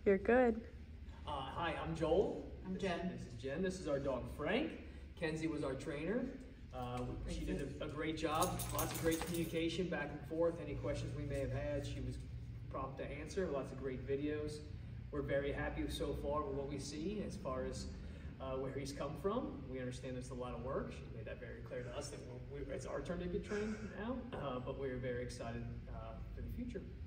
You're good. Hi, I'm Joel. I'm Jen. This is Jen. This is our dog Frank. Kenzie was our trainer. She did a great job. Lots of great communication back and forth. Any questions we may have had, she was prompt to answer. Lots of great videos. We're very happy so far with what we see as far as where he's come from. We understand there's a lot of work. She made that very clear to us that it's our turn to get trained now, but we're very excited for the future.